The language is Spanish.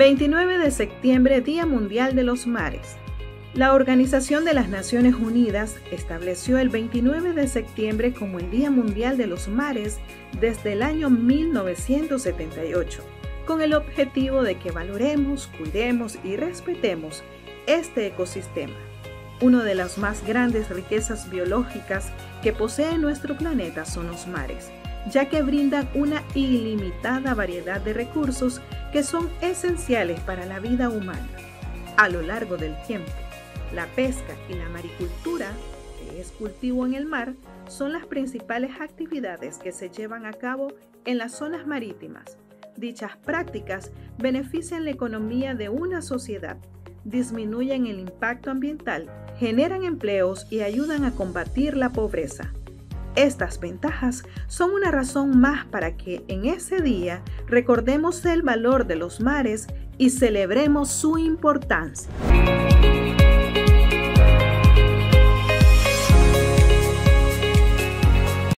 29 de septiembre, Día Mundial de los Mares. La Organización de las Naciones Unidas estableció el 29 de septiembre como el Día Mundial de los Mares desde el año 1978, con el objetivo de que valoremos, cuidemos y respetemos este ecosistema, una de las más grandes riquezas biológicas que posee nuestro planeta son los mares, ya que brindan una ilimitada variedad de recursos que son esenciales para la vida humana. A lo largo del tiempo, la pesca y la maricultura, que es cultivo en el mar, son las principales actividades que se llevan a cabo en las zonas marítimas. Dichas prácticas benefician la economía de una sociedad, disminuyen el impacto ambiental, generan empleos y ayudan a combatir la pobreza. Estas ventajas son una razón más para que en ese día recordemos el valor de los mares y celebremos su importancia.